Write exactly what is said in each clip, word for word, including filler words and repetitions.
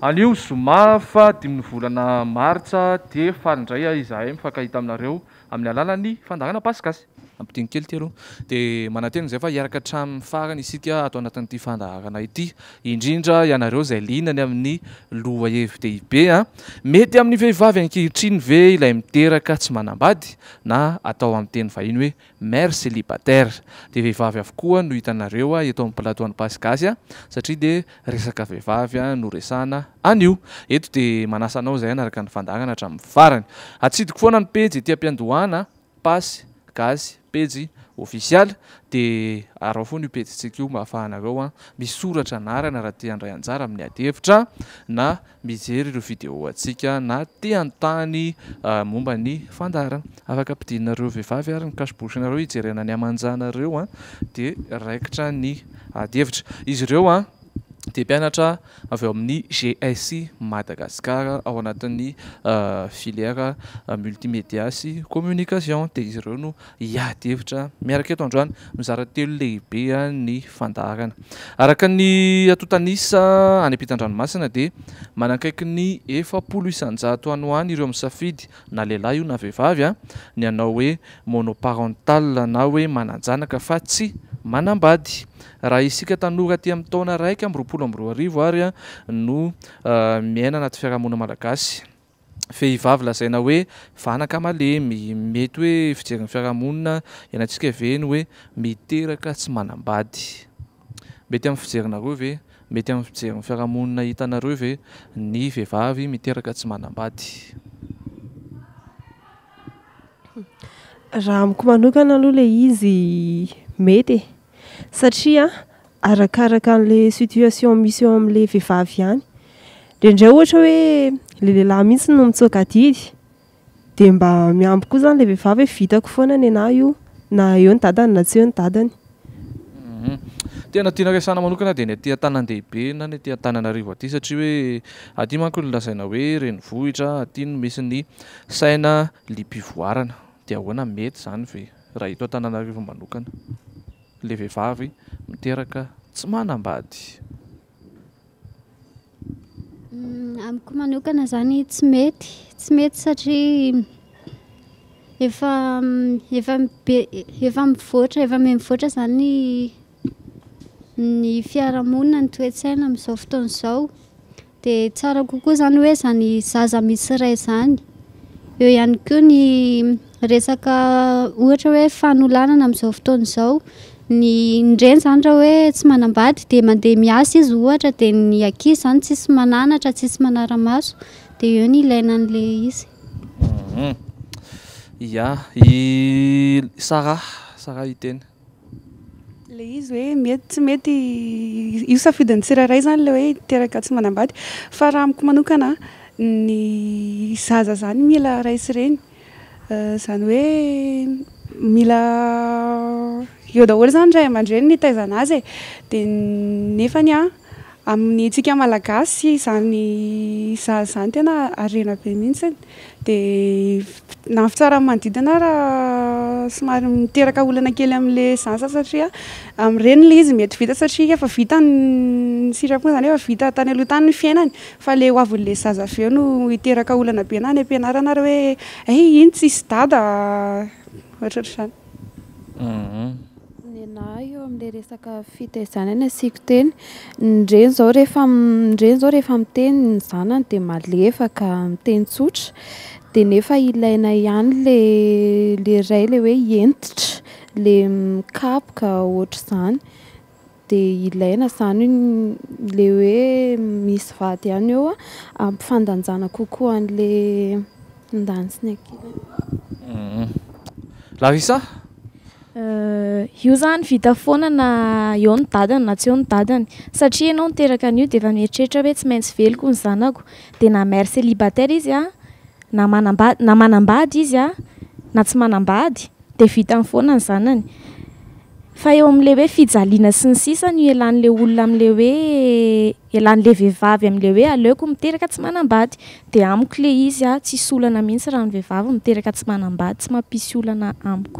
Anio zoma fa dimy volana martsa dia farindray izahay mifankahita aminareo amin'ny alalan'ny fandarana pasikasy. Ampitiny kely ty aloha dia mananteny zay fa hiaraka hatramin'ny farany isika atao anatin'ity fandaharana ity, indrindra ianareo izay lihinany amin'ny loha F D I B a. Mety amin'ny vehivavy ankehitriny ve ilay miteraka tsy manambady na atao amin'ny teny vahiny hoe mère célibataire, dia vehivavy avokoa no hitanareo eto amin'ny plateau ny pasikasy a, satria dia resaka vehivavy no resana anio. Eto dia manasa anao zay anaraka ny fandarana hatramin'ny farany. Atsidiko foana ny pejy ety am-piandohana PASY GASY pejy official dia arao foana io pejyntsika io mba ahafahanareo a misoratra anarana raha te handray anjara amin'ny ady hevitra na mijery ireo vidéo antsika na te hanontany momba ny fandarana. Afaka ampidirinareo vehivavy ary ny kasibosinareo hijerena ny amanjanareo a dia raikitra ny ady hevitra. Izy ireo a dia mpianatra avy ao amin'ny G A S Y Madagascar ao anatin'ny filière multimédia sy communication, dia izy ireo no hiady hevitra miaraka eto androany. Mizara telo lehibe ny fandarana. Araka ny atotanisa any ampitan-dranomasina dia manakaiky ny efapolo isanjato any ho any ireo misafidy na lehilahy io na vehivavy a ny anao hoe monoparental na hoe mananjanaka fa tsy manambady. Raha isika tanora aty amin'ny taona raika amby roapolo amby roa arivo ary no miaina anaty fiarahamonina malagasy, vehivavy lazaina hoe vanaka malemy, mety hoe fijerin'ny fiarahamonina ianantsika veny hoe miteraka tsy manambady. Mety amin'ny fijerinareo ve, mety amin'ny fijerin'ny fiarahamonina hitanareo ve ny vehivavy miteraka tsy manambady? Raha amiko manokana aloha le izy mety satria arakaraka an'le situation misy eo amin'le vehivavy ihany. Indrindray ohatra hoe le lehilahy mihitsy no mitsoaka adidy dia mba miampy koa zany le vehivavy hoe vitako foana ny anahy io na eo ny dadany na tsy eo ny dadany. Tena tiana resana manokana dia ny aty Antanandehibe na ny aty Antananarivo aty, satria hoe aty manko no lazaina hoe renivohitra, aty no misy ny saina liam-pivoarana. Dia ahoana mety zany ve raha eto Antananarivo manokana le vehivavy miteraka tsy manambady? Amiko manokana zany tsy mety, tsy mety satria efa efa efa mivoatra efa mivoatra zany ny fiarahamonina, ny toe-tsaina amin'izao fotoana izao. Dia tsara kokoa zany hoe zany zaza misy iray zany. Eo ihany koa ny resaka ohatra hoe fanolanana amin'izao fotoana izao. Ny ndreny zany raha hoe tsy manambady dia mandeha miasa izy ohatra, dia ny ankizy zany tsisy mananatra, tsisy manara-maso, dia eo ny ilaina an'ilay izy. Ya, i Sara, Sara iteny. Le izy hoe mety tsy mety io safidin'ny tsirairay zany le hoe teraka tsy manambady, fa raha amiko manokana ny zaza zany mila raisy reny, zany hoe mila eo daholo zany ray aman-dreny ny taizana azy e. Dia nefany a amin'ny tsika malagasy zany zaza zany tena harena be mihitsy, dia na fitsara manodidina raha somary miteraka olana kely amin'le zaza satria amin'ireny le izy mety vita satria efa vita ny sirampo zany efa vita tany aloha tany ny fiainany, fa le ho avin'le zaza feo no hiteraka olana be na any am-pianarana raha hoe ay iny tsisy dada ohatr'ohatr'izany. Nenahy eo amin'ilay resaka fitaizana asiako teny, ndreny zao rehefa ndreny zao rehefa miteny ny zanany dia malefaka miteny tsotra, dia nefa ilaina ihany le le ray le hoe hentitra, le mikapoka ohatr'izany, dia ilaina zany le hoe misy vady ihany eo a ampifandanjana kokoa an'le ndany sy ny ankilany. Larissa? Io zany vita foana na eo ny dadany na tsy eo ny dadany, satria ianao niteraka an'io dia efa mieritreritra hoe tsy maintsy veliko ny zanako, dia na mère célibataire izy a na manambady na manambady izy a na tsy manambady dia vita foana ny zanany. Fa eo amin'ilay hoe fijaliana sy ny sisa no ialan'ilay olona amin'ilay hoe ialan'ilay vehivavy amin'ilay hoe aleoko miteraka tsy manambady, dia amiko le izy a tsisy olana mihitsy raha ny vehivavy miteraka tsy manambady, tsy mampisy olana amiko.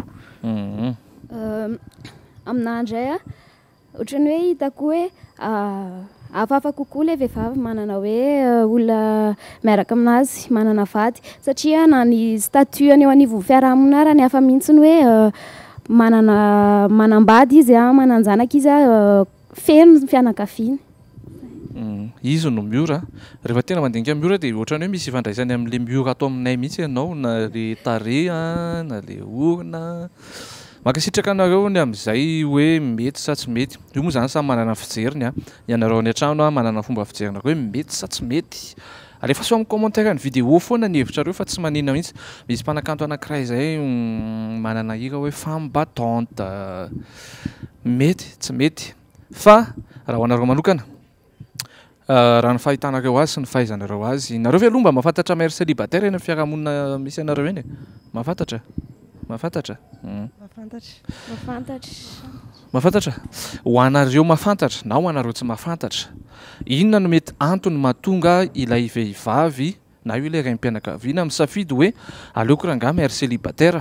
Aminah indray a ohatran'ny hoe hitako hoe hafahafa kokoa ilay vehivavy manana hoe olona miaraka aminazy manana vady satria na ny statut any eo anivon'ny fiarahamonina ary ny hafa mihitsiny hoe manana manambady izy a mananjanaka izy a feno fianakaviany. Izy no miora rehefa tena mandinika miora dia ohatrany hoe misy ifandraisany amin'ilay miora atao aminay mihitsy ianao na le tarehy na le orona makasitraka anareo ny amin'izay hoe mety sa tsy mety. Io moa zany samy manana fijeriny a ianareo any an-trano a manana fomba fijerina hoe mety sa tsy mety. Alefa so amin'ny commentaire ny vidéo foana ny hevitrareo fa tsy manina mihitsy. Misy mpanakanto anankiray zay manana hira hoe femme battante mety tsy mety fa raha ho anareo manokana raha ny fahitanareo azy sy ny fahaizanareo azy nareo ve aloha mba mahafantatra mère célibataire eny amin'ny fiarahamonina misy anareo eny mahafantatra mahafantatra mahafantatra mahafantatra mahafantatra ho anareo mahafantatra na ho anareo tsy mahafantatra inona no mety antony mahatonga ilay vehivavy na io ilay raim-pianakaviana misafidy hoe aleoko rangahy mère célibataire.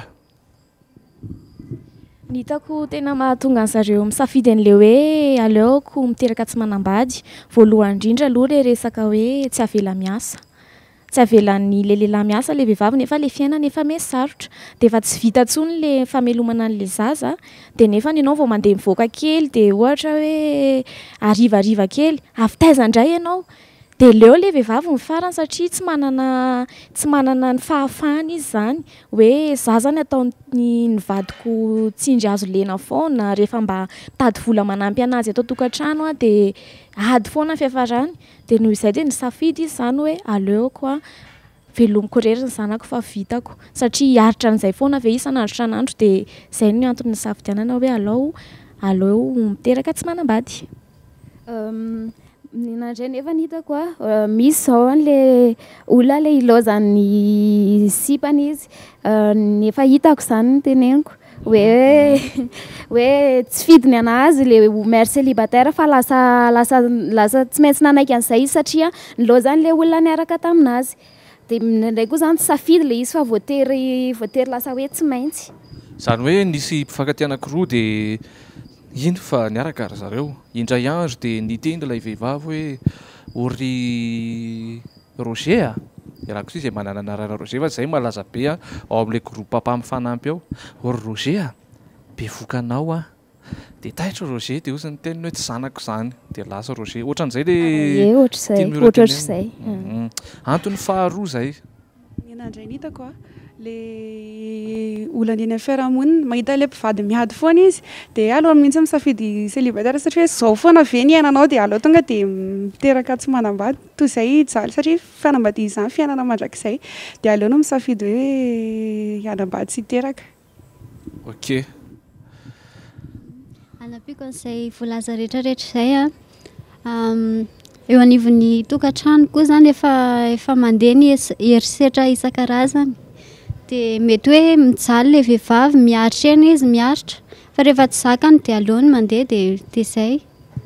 Ny hitako tena mahatonga an'zareo misafidy an'ilay hoe aleoko miteraka tsy manambady voalohany indrindra aloha le resaka hoe tsy avela miasa tsy avelan'ny le lehilahy miasa le vehivavy nefa le fiainana efa misarotra dia efa tsy vita intsony le famelomana an'le zaza dia nefa ianao vao mandeha mivoaka kely dia ohatra hoe arivariva kely avy taiza indray ianao dia leo le vehivavy ny farany satria tsy manana tsy manana ny fahafahany izy zany hoe zaza ny ataony nivadiko tsindry azo lena foana rehefa mba tady vola manampy anazy atao tokantrano a dia ady foana fiafarany dia noho izay dia nisafidy izy zany hoe aleoko a velomiko rery ny zanako fa vitako satria hiaritra an'izay foana ve isan'andro isan'andro dia izay no antony nisafidianana hoe aleo aleo miteraka tsy manambady. Ninandray nefa ny hitako a misy zao an'le olona le ilaozany sipany izy nefa hitako zany ny teneniko hoe hoe tsy fidiny anazy le mère célibataire fa lasa lasa lasa tsy maintsy nanaiky an'izay izy satria nilaozany le olona niaraka taminazy dia ndraindray koa zany tsy safidy le izy fa voatery voatery lasa hoe tsy maintsy zany hoe nisy mpifankatia anankiroa dia ino fa niaraka ary zareo indray andro dia nitendry ilay vehivavy hoe ory Roger a iarako sy izay manana anarana Roger fa zay malaza be a ao amin'ilay groupe mpamifanampy ao ory Roger a be vokanao a dia taitra Roger dia ozy ny teniny hoe tsy zanako izany dia lasa Roger ohatran'izay le ohatr'izay antony faharoa zay ninandray ny hitako a le olana eny amin'ny fiarahamonina mahita le mpivady miady foana izy dia aleo mihitsy misafidy célibataire satria hoe zao foana ve ny iainanao dia aleo tonga dia miteraka tsy manambady toy izay jaly satria fianambady izany fiainana mandrakizay dia aleo no misafidy hoe hianambady sy hiteraka. Ok. Anapiko an'izay voalaza rehetrarehetra izay a eo anivon'ny tokantrano koa zany efa efa mandeha ny herisetra isan-karazany dia mety hoe mijaly le vehivavy miaritra eny izy miaritra fa rehefa tsy zakany dia aleony mandeha dia dia izay.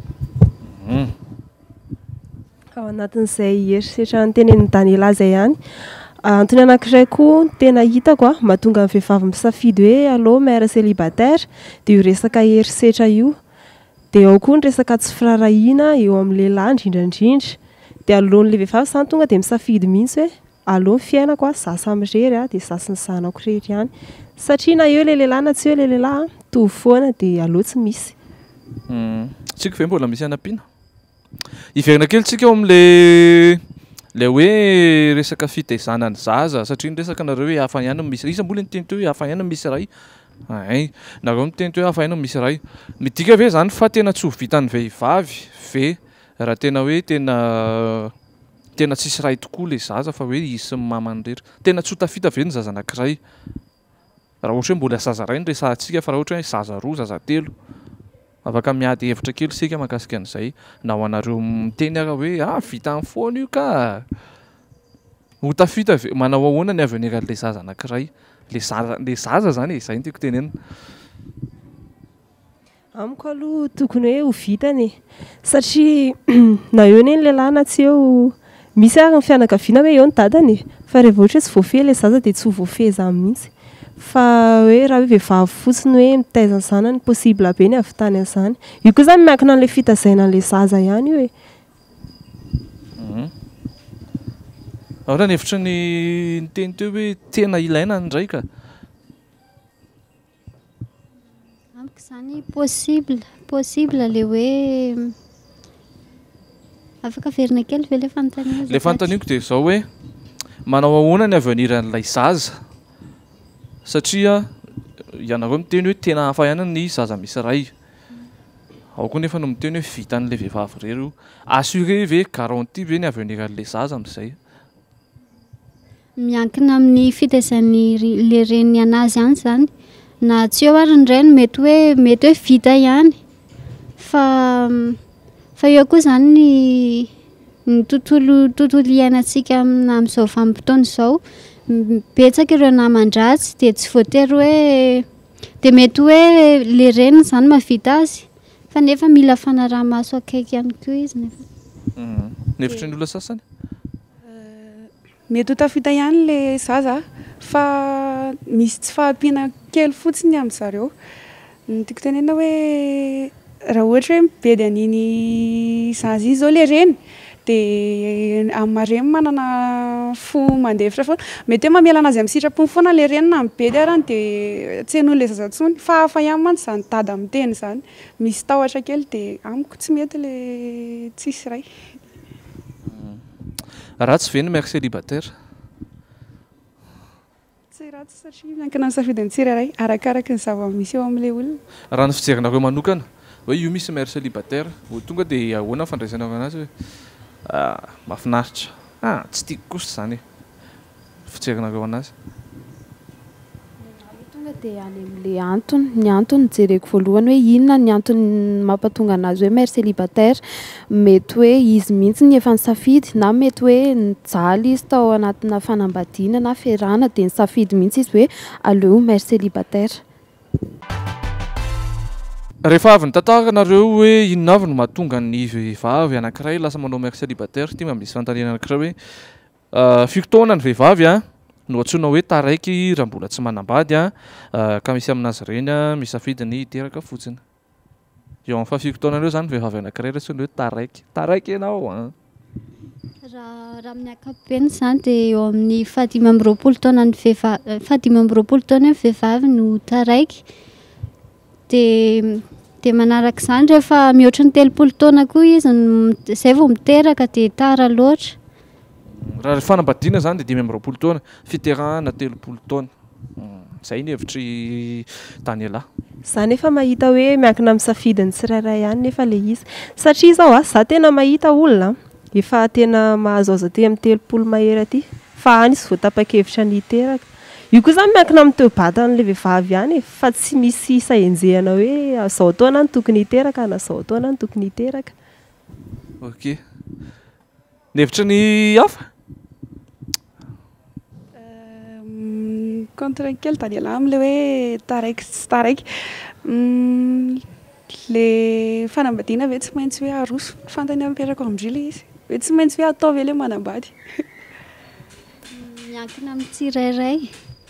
Ao anatin'izay herisetra ny tenenin'ny Daniela izay ihany antony anankiray koa tena hitako a mahatonga ny vehivavy misafidy hoe allo mère célibataire dia io resaka herisetra io dia ao koa ny resaka tsy firarahiana eo amin'ny lehilahy indrindrandrindra dia alohan'ilay vehivavy zany tonga dia misafidy mihitsy hoe allo fiainako a zasa mirery a dia zasa ny zanako rery ihany satria na eo le lehilahy na tsy eo le lehilahy tovy foana dia allo tsy misy. Tsika ve mbola misy anam-pina iverina kely tsika eo amin'le le hoe resaka fitaizana ny zaza satria ny resaka nareo hoe hafa ihany misy iza mbola niteny teo hoe hafa ihany misy ray ay nareo miteny teo hoe hafa ihany misy ray midika ve zany fa tena tsy ho vitan'ny vehivavy ve raha tena hoe tena tena tsisy ray tokoa le zaza fa hoe izy sy ny mamany rery tena tsy ho tafita ve ny zaza anankiray raha ohatra hoe mbola zaza ray ny resahantsika fa raha ohatra hoe zaza roa zaza telo afaka miady hevitra kely sika mahakasika an'izay na ho anareo miteny ara hoe ah vita amin'ny foana io ka ho tafita ve manao ahoana ny avenir le zaza anankiray le zaza le zaza zany e izay no tiako tenena amiko aloha tokony hoe ho vitany satria na eo ny lehilahy na tsy eo misy ary ny fianakaviana hoe eo ny dadany fa rehefa ohatra hoe tsy voafehy le zaza dia tsy ho voafehy izany mihitsy fa hoe raha hoe vehivavy fotsiny hoe mitaiza ny zanany possible be ny havitany an'izany io koa zany miankina an'ilay fitazaina an'ilay zaza ihany io e Raha ny hevitry ny teny teo hoe tena ilaina indray ka amiko zany possible possible le hoe afaka verina kely ve le fanontaniana le fanontaniako dia zao hoe manao ahoana ny avenir an'ilay zaza satria ianareo miteny hoe tena hafa ihany ny zaza misy ray ao koa nefa no miteny hoe vita an'ilay vehivavy rero assuré ve garantie ve ny avenir an'ilay zaza amin'izay miankina amin'ny fitaizany le reniny anazy ihany zany na tsy eo ary ny reny mety hoe mety hoe vita ihany fa fa eo koa zany ny ny tontolo tontolo iainantsika amin'izao vanim-potoana izao betsaka ireo naman-dratsy dia tsy voatery hoe dia mety hoe le reniny zany mahavita azy fa nefa mila fanaraha-maso akaiky ihany koa izy nefa ny hevitry ny olona sasany mety ho tafita ihany le zaza fa misy tsy fahampiana kely fotsiny amin'ny zareo ny tiako tenena hoe raha ohatra hoe mibedy an'iny zaza izy zao le reny dia amin'ny mareny manana fo mandefitra foana mety hoe mamela anazy amin'ny sitrapony foana le reny na mibedy arany dia tsy hain'olona le zaza ntsony fa hafa ihany mantsy izany dada amin'ny teny izany misy tahotra kely dia amiko tsy mety le tsisy ray ratsy ve ny mère célibataire tsy ratsy satria miankina amin'ny safidin'ny tsirairay arakaraka ny zava-misy eo amin'ilay olona raha ny fijerinareo manokana hoe io misy mère célibataire ho tonga dia ahoana fandraisanao anazy hoe mahafinaritra ah tsy tiako kosa zany fijerinareo anazy tonga dia any amin'le antony ny antony jereko voalohany hoe inona ny antony mampatonga anazy hoe mère célibataire mety hoe izy mihitsy ny efa nisafidy na mety hoe nijaly izy tao anatina fanambadiana na fiarahana dia nisafidy mihitsy izy hoe aleo mère célibataire rehefa avy ny tantara nareo hoe inona avy no mahatonga ny vehivavy anankiray lasa manao mère célibataire ty mba misy fanontaniana anankiray hoe fifotoana ny vehivavy a no antsoina hoe taraiky raha mbola tsy manambady a ka misy aminazy ireny a misafidy ny hiteraka fotsiny eo amin'ny fahafifotoananareo zany vehivavy anankiray raha antsoina hoe taraiky taraiky ianao a raha raha amin'ny ankapobeny zany dia eo amin'ny fahadimy amby roapolo taona ny vehivavy fahadimy amby roapolo taona ny vehivavy no taraiky dia dia manaraka izany rehefa mihoatra ny telopolo taona koa izy izay vao miteraka dia tara loatra raha fanambadiana zany dia dimy amby roapolo taona fiterahana telopolo taona izay ny hevitry tany alahy Za nefa mahita hoe miankina amin'ny safidiny tsirairay ihany nefa le izy satria zao a za tena mahita olona efa tena mahazoazo aty amin'ny telopolo mahery aty fa any izy vao tapa-kevitra ny hiteraka io koa zany miankina amin'ny toe-batan'le vehivavy ihany fa tsy misy sahenjehana hoe zao taona ny tokony hiteraka na zao taona ny tokony hiteraka ok ny hevitra ny hafa contre kely tany alahy amin'ilay hoe taraiky sy taraiky le fanambadiana ve tsy maintsy hoe aroso fantany amperako amindrila izy hoe tsy maintsy hoe atao ve le manambady miankina amin'ny tsirairay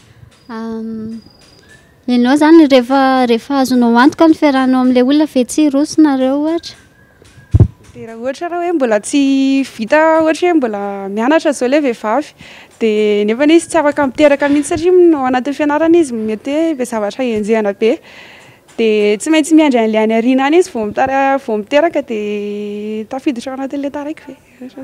ianao zany rehefa rehefa azonao antoka ny fiarahanao amin'ilay olona fe tsy rosonareo ohatra dia raha ohatra raha hoe mbola tsy vita ohatra hoe mbola mianatra zao le vehivavy dia nefa izy tsy afaka miteraka mihitsy satria ao anatin'ny fianarana izy mety hoe be zavatra enjehana be dia tsy maintsy miandry an'ilay any ariana any izy vao mitara- vao miteraka dia tafiditra ao anatin'ilay taraiky ve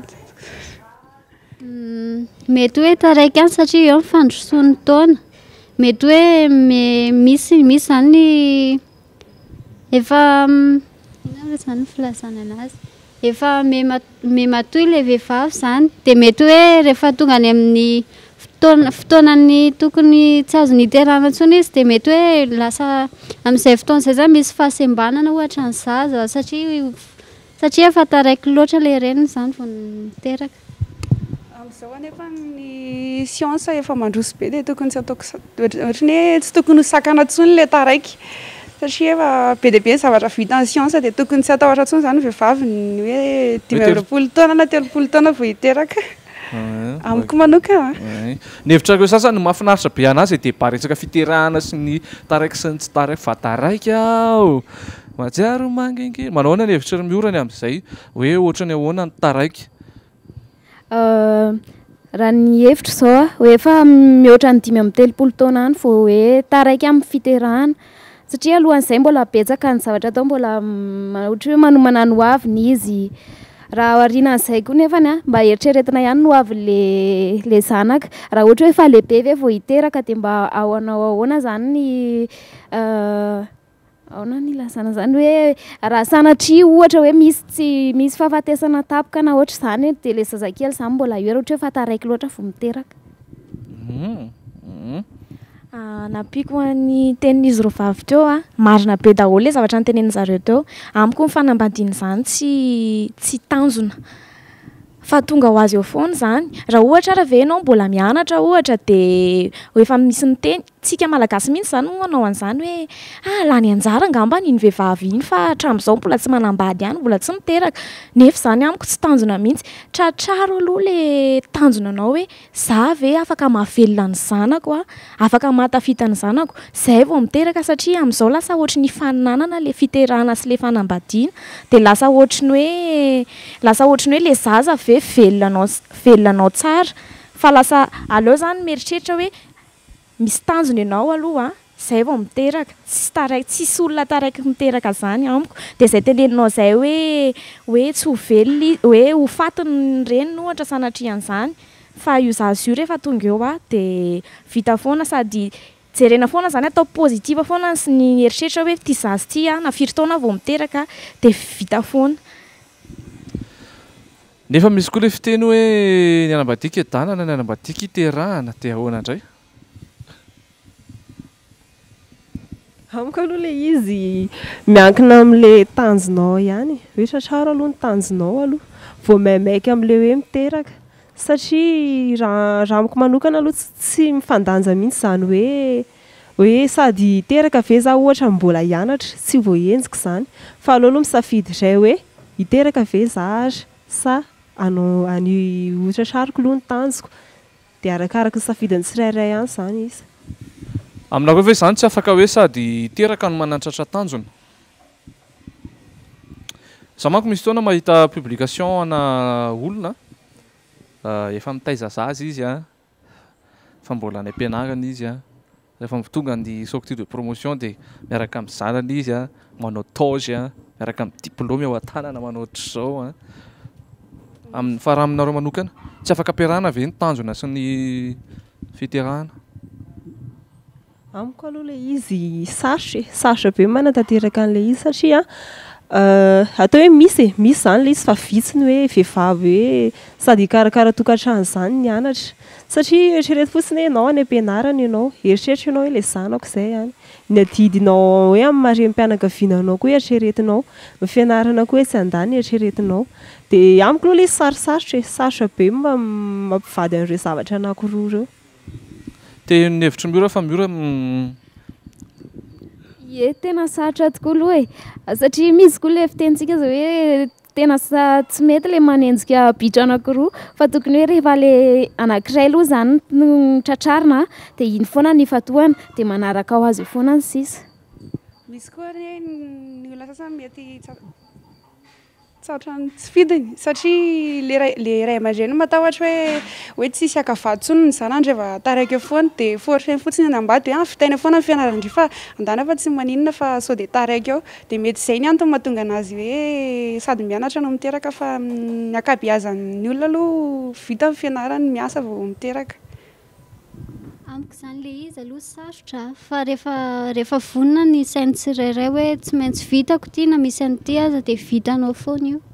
mety hoe taraiky any satria eo mifandrosoan'ny taona mety hoe misy misy zany efa ina zany filazana anazy efa mematoy ilay vehivavy zany dia mety hoe rehefa tonga any amin'ny fotoana fotoanany tokony tsy azo niterana intsony izy dia mety hoe lasa amin'izay fotoana izay zany misy fahasembanana ohatra ny zaza satria satria efa taraiky loatra ilay reniny zany vao niteraka amin'izao anefa ny siansa efa mandroso be dia tokony tsy ataoko ohatry ny hoe tsy tokony ho sakana intsony ilay taraiky satria efa be dia be ny zavatra vita ny siansa dia tokony tsy atahotra intsony izany vehivavy ny hoe dimy amby roapolo taona na telopolo taona vao hiteraka amiko manokana ny hevitrareo sasany mahafinaritra be anazy dia baresaka fiterahana sy ny taraiky sy ny tsy taraiky fa taraiky aho matsiaro mangengy manahoana ny hevitra miorany amin'izay hoe ohatra ny ahoana ny taraiky raha ny hevitra zao a hoe efa mihoatra ny dimy amby telopolo taona any vao hoe taraiky amin'ny fiterahana satria alohan'izay mbola betsaka ny zavatra atao mbola ohatra hoe manomana ny hoaviny izy raha aorianan'izay koa nefany a mba eritreretina ihany no avy le le zanaka raha ohatra hoe efa lehibe ve vao hiteraka dia mba ahoana ahoana zany ny ahoana ny lazana zany hoe raha sanatria ohatra hoe misy tsy misy fahafatesana tapoka na ohatra izany dia le zazakely zany mbola eo ohatra hoe fa taraiky loatra vao miteraka. Nampiko ny tenin'izy roa vavy teo a marina be daholo le zavatra nyteneniny zareo teo amiko ny fanambadiana izany tsy tsy tanjona fa tonga ho azy eo foana zany raha ohatra raha ve ianao mbola mianatra ohatra dia efa misy ny teny tsika malagasy mihitsy zany no manao an'izany hoe ah lany anjara angamba iny vehivavy iny fa hatramin'izao mbola tsy manambady ihany mbola tsy miteraka nefa izany amiko tsy tanjona mihitsy tratraro aloha le tanjona anao hoe za ve afaka mahavelona ny zanako a afaka mahatafita ny zanako zay vao miteraka satria amin'izao lasa ohatra ny faninanana le fiterahana sy le fanambadiana dia lasa ohatra ny hoe lasa ohatra ny hoe le zaza ve velonanao velonanao tsara fa lasa aleo zany mieritreritra hoe misy tanjona ianao aloha zay vao miteraka tsy taraiky tsisy olona taraiky miteraka zany amiko dia zay teneninao zay hoe hoe tsy ho velona hoe ho fatiny reny ohatra sanatrian'izany fa io zazy io rehefa tonga eo a dia vita foana sady jerena foana zany atao pozitiva foana sy ny eritreritra hoe ty zazy ty a na firy taona vao miteraka dia vita foana. Nefa misy koa le fiteny hoe ny anambadiaka edanana ny anambadiaka iterahana dia ahoana indray? Amiko aloha le izy miankina amin'le tanjonao ihany hoe tratraro aloha ny tanjonao aloha vao maimaika amin'le hoe miteraka satria raha raha amiko manokana aloha tsy mifandanja mihitsy izany hoe hoe sady hiteraka ve za ohatra mbola hianatra tsy voahenjika izany fa aleo aloha misafidy izay hoe hiteraka ve za ary sa anao any hotratrariko aloha ny tanjoko dia arakaraka ny safidin'ny tsirairay ihany izany izy. Aminako ve izany tsy afaka hoe sady hiteraka no manantratra tanjona? Za manko misy fotoana mahita publication ana olona efa mitaiza zaza izy a fa mbola any am-pianarana izy a rehefa tonga ny sortie de promotion dia miaraka amin'ny zanany izy a manao toge a miaraka amin'ny diplôme ao an-tanana manao ohatr'izao a amin'ny fa raha aminareo manokana tsy afaka ampiarahana ve ny tanjona sy ny fiterahana? Amiko aloha le izy sarotra e sarotra be manatanteraka an'le izy satria atao hoe misy e misy zany le izy fa vitsy ny hoe vehivavy hoe sady hikarakara tokantrano zany ny anatra satria eritrereto fotsiny hoe ianao any am-pianarana ianao eritreretra ianao hoe le zanako izay ihany ny adidinao hoe amin'ny marem-pianakavinanao koa eritreretinao ny fianarana koa hoe tsy andany eritreretinao dia amiko aloha le izy sarosarotra e sarotra be mampivady an'ireo zavatra anankiroa ireo. Dia ny hevitry miora fa miora Ie tena sarotra tokoa aloha e satria misy koa le fitentsika zao hoe tena tsy mety le manenjika bitra anankiroa fa tokony hoe rehefa le anankiray aloha zany no tratrarina dia iny foana ny fatohana dia manaraka ho azy foana ny sisa. Misy koa hoe ny olona sasany mety tsaotra tsy fidiny satria le ray le ray aman-dreny matahotra hoe hoe tsisy akavady tsony ny zanany rehefa taraiky eo foana dia foharitra fotsiny ny ambady hoe ah vitaina foana ny fianarana fa andana fa tsy maninona fa sao dia taraiky eo dia mety izay ny antony mahatonga anazy hoe sady mianatra no miteraka fa ny ankabeazan'ny olona aloha vita ny fianarana miasa vao miteraka. Amiko izany le izy aloha sarotra fa rehefa rehefa vonona ny sainy tsirairay hoe tsy maintsy vitako ty na misy an'ity aza dia vitanao foana io.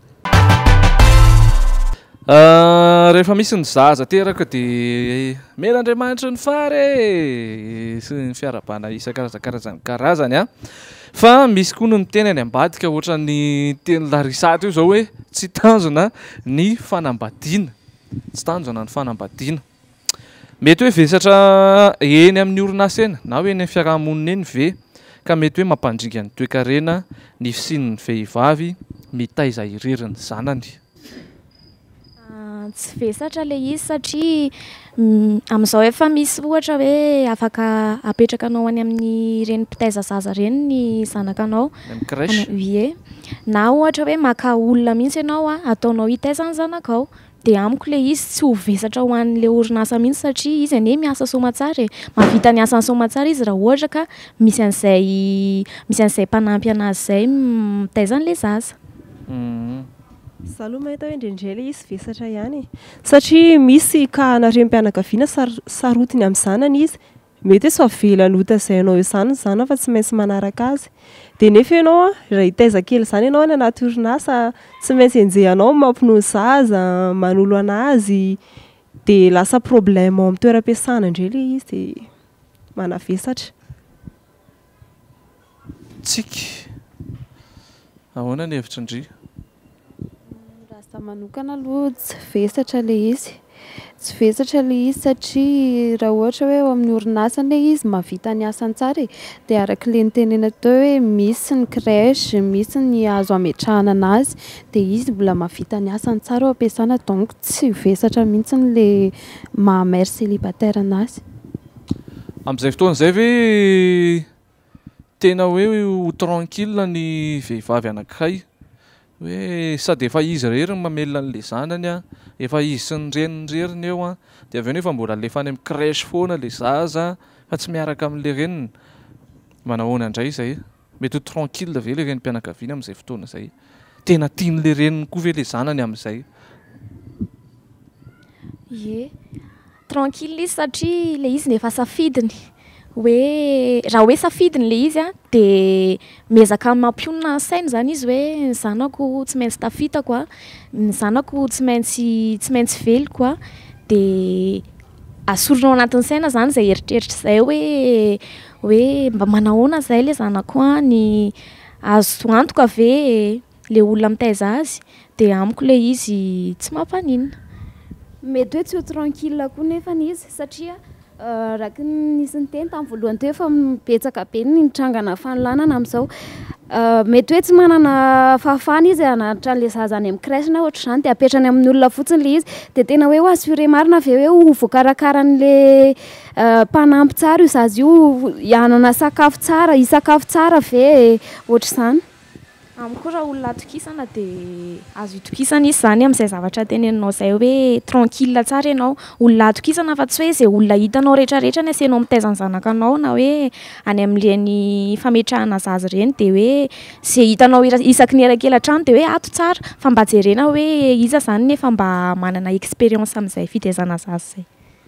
Rehefa misy ny zaza teraka dia men'Andriamanitra ny fary sy ny fiarabana isan-karazan-karazany karazany a fa misy koa no ny teny any ambadika ohatra ny teny Larisata io zao hoe tsy tanjona ny fanambadiana tsy tanjona ny fanambadiana. Mety hoe vesatra eny amin'ny orinasa eny na hoe eny amin'ny fiarahamonina eny ve ka mety hoe mampandringa ny toe-karena ny fisian'ny vehivavy mitaiza irery ny zanany. Tsy vesatra le izy satria amin'izao efa misy ohatra hoe afaka apetrakanao any amin'ny reny mpitaiza zaza reny ny zanakanao crèche ie na ohatra hoe maka olona mihitsy ianao a ataonao hitaiza ny zanakao dia amiko ilay izy tsy ho vesatra ho an'ilay orinasa mihitsy satria izy anie miasa soamantsara e mahavita ny asany soamantsara izy raha ohatra ka misy an'izay misy an'izay mpanampy anazy izay mitaiza an'ilay zaza. Zaho aloha mahita hoe indraindray ilay izy vesatra ihany satria misy ka narem-pianakaviana sar- sarotiny amin'ny zanany izy mety hoe sao velany hotazainao eo izany ny zanany fa tsy maintsy manaraka azy dia nefa ianao a raha hitaiza kely izany ianao any anaty orinasa tsy maintsy enjehanao mampinohy zaza manolo anazy dia lasa problème ao amin'ny toeram-piasana indray ilay izy dia manavesatra. Tsika ahoana ny hevitra indry? Raha za manokana aloha tsy vesatra ilay izy tsy vesatra ilay izy satria raha ohatra hoe eo amin'ny orinasa ilay izy mahavita ny asany tsara e dia arak'ilay nitenena teo hoe misy ny crèche misy ny azo ametrahana anazy dia izy mbola mahavita ny asany tsara ao am-piasana donc tsy vesatra mihitsy ilay maha-mère célibataire anazy. Amin'izay fotoana izay ve tena hoe ho tranquille ny vehivavy anankiray hoe sady efa izy rery ny mamelona an'ilay zanany a efa izy sy ny reniny reriny eo a dia avy eo nefa mbola alefa any amin'ny crèche foana ilay zaza fa tsy miaraka amin'ilay reniny manahoana indray izay mety ho tranquille ve ilay renim-pianakaviana amin'izay fotoana izay tena tian'ilay reniny koa ve ilay zanany amin'izay? Ie tranquille izy satria ilay izy nefa safidiny hoe raha hoe safidiny ilay izy a dia miezaka mampionona sainy izany izy hoe ny zanako tsy maintsy tafitako a ny zanako tsy maintsy tsy maintsy veliko a dia asorinao anatin'ny saina izany izay eritreritra izay hoe hoe mba manahoana izay ilay zanako any azo antoka ve ilay olona mitaiza azy dia amiko ilay izy tsy mampaninona. Mety hoe tsy ho tranquille koa nefa izy satria raha nisy ny teny tamin'ny voalohany teo efa betsaka be ny nitrangana fanolanana amin'izao mety hoe tsy manana fahafahana izy hanatra an'ilay zaza any amin'ny crèche na ohatra izany dia apetrany amin'ny olona fotsiny ilay izy dia tena hoe ho assuré marina ve hoe ho voakarakara an'ilay mpanampy tsara io zaza io hianana sakafo tsara hisakafo tsara ve ohatra izany. Amiko raha olona atokisana dia azo itokisana izy izany amin'izay zavatra teneninao izay hoe tranquille tsara ianao olona atokisana fa tsy hoe izay olona hitanao rehetrarehetra ny asenao mitaiza ny zanakanao na hoe any amin'ireny fametrahana zaza ireny dia hoe izay hitanao isaky ny erakelatrano dia hoe ato tsara fa mba jerena hoe iza izany nefa mba manana expérience amin'izay fitaizana zaza izay.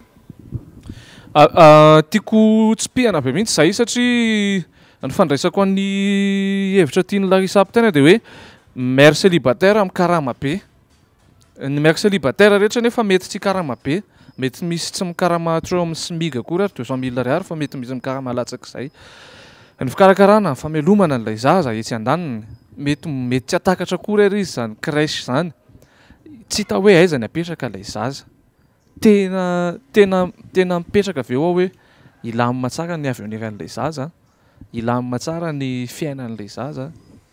Tiako tsipihana be mihitsy izay satria ny fandraisako an'ny hevitra tiany Larissa Apitaina dia hoe mère célibataire amin'ny karama be. Ny mère célibataire rehetra nefa mety tsy karama be, mety misy tsy mikarama hatro amin'ny smiga koa deux cent mille ariary fa mety misy mikarama latsaka izay. Ny fikarakarana, famelomana an'ilay zaza etsy an-daniny mety mety tsy atakatra koa izy izany crèche izany. Tsy hita hoe aiza ny apetraka ilay zaza. Tena tena tena mipetraka avy eo hoe ilamina tsara ny aveniran'ilay zaza. Ilamina tsara ny fiainan'ilay zaza.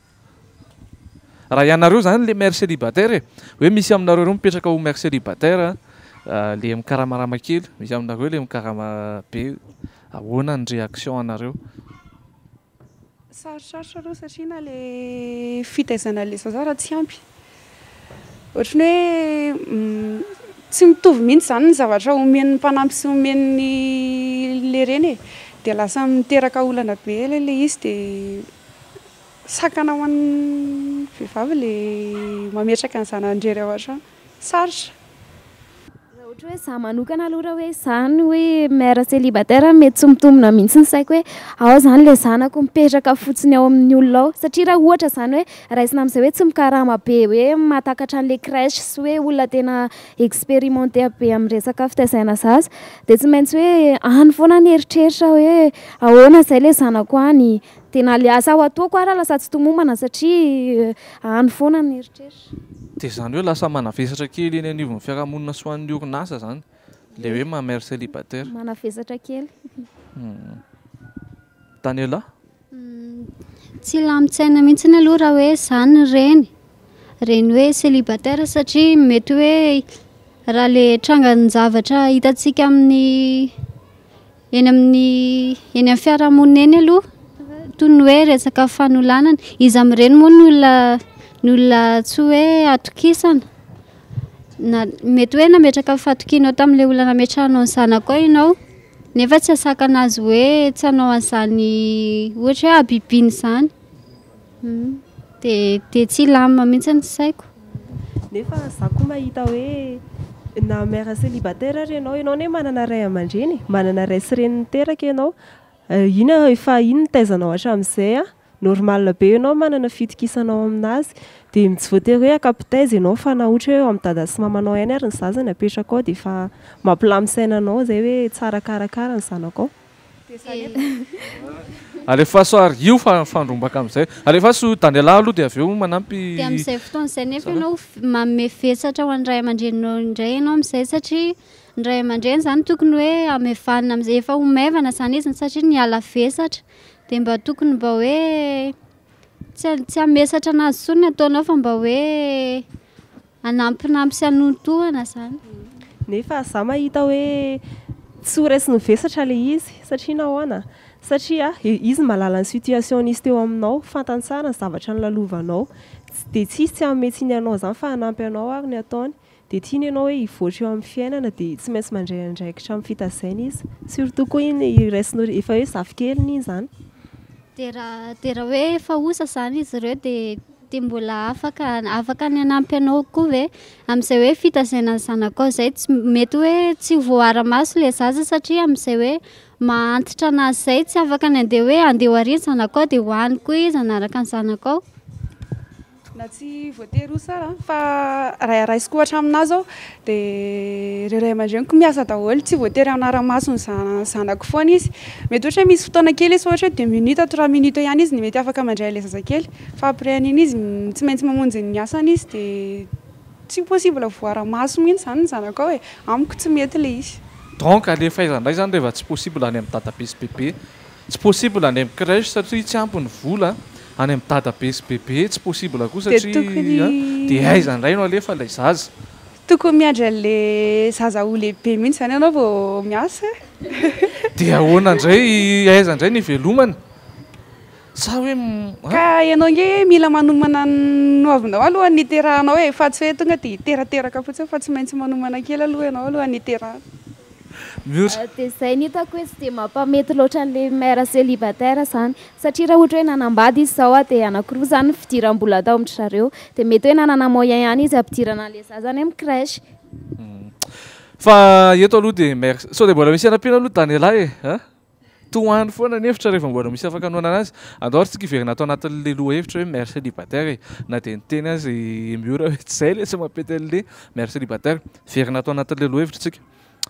Raha ianareo izany ilay mère célibataire hoe misy aminareo ireo mipetraka ho mère célibataire ilay mikaramarama kely, misy aminareo ilay mikarama be, ahoana ny réaction anareo? Sarosarotra aloha satria na ilay fitaizana ilay zaza raha tsy ampy ohatran'ny hoe tsy mitovy mihitsy izany ny zavatra omen'ny mpanampy sy omen'ny ilay reny e dia lasa miteraka olana be ilay izy dia sakana ho an'ny vehivavy ilay mametraka ny zanany indrery ao an-trano. Sarotra. Raha ohatra hoe za manokana aloha raha hoe izany hoe mère célibataire mety tsy mitombina mihitsy ny saiko hoe ao izany ilay zanako mipetraka fotsiny ao amin'ny olona ao satria raha ohatra izany hoe raisina amin'izay hoe tsy mikarama be hoe mahatakatra an'ilay crèche sy hoe olona tena expérimenté be amin'ny resaka fitaizana zaza dia tsy maintsy hoe any foana ny eritreritra hoe ahoana izay ilay zanako any tena le asa ho ataoko ary lasa tsy tomomana satria any foana ny eritreritra. Dia izany hoe lasa manavesatra kely eny anivon'ny fiarahamonina sy ho an'ny orinasa izany ilay hoe ma mère célibataire. Manavesatra kely. Daniela? Tsy lamin-tsaina mihitsy aloha raha hoe izany reny reny hoe célibataire satria mety hoe raha le trangany zavatra hitantsika amin'ny eny amin'ny eny amin'ny fiarahamonina eny aloha toy ny hoe resaka fanolanana izy amin'ireny moa ny olona ny olona tsy hoe atokisana na mety hoe nametraka fatokianao tamin'ilay olona nametranao ny zanako ao ianao nefa tsy asaka anazy hoe tsy hanao an'izany ohatra hoe abibiny izany dia dia tsy lamina mihitsy ny saiko. Nefa za koa mahita hoe na mère célibataire ary ianao ianao ne manana ray aman-dreny manana ray sy reny niteraka ianao ina efa ino nitaizanao hatramin'izay a normal be ianao manana fitokisanao aminazy dia tsy voatery hoe akapitaiza ianao fa na ohatra hoe amin'ny dada sy mamanao ihany ary ny zaza ny apetraka ao dia efa mampilamisainanao izay hoe tsara karakara ny zanako ao. Alefa soary io fa fandrombaka amin'izay alefa so tandelahy aloha dia avy eo manampy dia amin'izay fotoana izay nefa ianao manome vesatra ho an'ny ray aman-dreninao indray ianao amin'izay satria ny ray aman-dreny izany tokony hoe amevanana amin'izay efa ho maivana izany izy satria niala vesatra dia mba tokony mba hoe tsy tsy hamesatra anazy tsony ataonao fa mba hoe anampinampy sy hanontohana izany. Nefa za mahita hoe tsy ho raisiny vesatra ilay izy satria nahoana satria izy mahalala ny situation nisy teo aminao fantany tsara ny zavatra nilalovanao dia tsisy tsy hametsiny anao izany fa hanampy anao ary ny ataony dia tiany ianao hoe hivoatra eo amin'ny fiainana dia tsy maintsy mandray andraikitra amin'ny fitazaina izy surtout koa iny raisinao efa hoe zafikeliny iny izany. Dia raha dia raha hoe efa osa izany izy ireo dia dia mbola afaka afaka ny hanampy anao koa ve amin'izay hoe fitazaina ny zanako izay tsy mety hoe tsy voara-maso ilay zaza satria amin'izay hoe mahantitra anazy izay tsy afaka ny andeha hoe andeha ho ariana zanako dia hoany koa izy anaraka ny zanako ao. Na tsy voatery ho sara fa raha raisiko ohatra aminazy ao dia ireo ray aman-dreniko miasa daholo tsy voatery hanara-maso ny zanako foana izy mety ohatra hoe misy fotoana kely izy ohatra hoe deux minutes trois minutes ihany izy ny mety afaka mandray ilay zazakely fa après an'iny izy tsy maintsy mamonjy ny asany izy dia tsy possible voara-maso mihitsy izany ny zanako ao e amiko tsy mety ilay izy. Donc ale fahaizandray zany rehefa tsy possible any amin'ny dada be sy bebe tsy possible any amin'ny crèche satria tsy ampy ny vola any amin'ny dada be sy bebe tsy possible koa satria dia aizandray no alefa ilay zaza tokony miandry an'ilay zaza ho lehibe mihitsy izany ianao vao miasa dia ahoana indray aizandray ny velomany sa hoe ka ianao nge mila manomana no avinao aloha ny terahanao hoe fa tsy hoe tonga dia terateraka fotsiny fa tsy maintsy manomana kely aloha ianao aloha ny terahana. Dia izay ny hitako hoe tsy dia mampamety loatra an'ilay mère célibataire izany satria raha ohatra hoe nanambady izy izao dia anankiroa izany ny fidiram-bola atao amin'ny zareo dia mety hoe nanana moyen ihany izy ampidirana an'ilay zaza any amin'ny crèche. Fa eto aloha dia mère sao dia mbola misy anam-piana aloha tanelahy e tohany foana ny hevitra rehefa mbola misy afaka anoana anazy andao ary tsika hiverina atao anatin'ilay loha hevitra hoe mère célibataire na dia niteny azy miora hoe tsy izay ilay tsy mampety an'ilay mère célibataire verina atao anatin'ilay loha hevitra tsika.